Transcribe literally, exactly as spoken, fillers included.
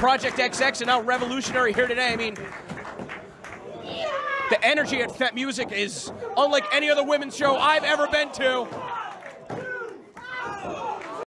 Project X X and now Revolutionary here today. I mean, the energy at Fet Music is unlike any other women's show I've ever been to.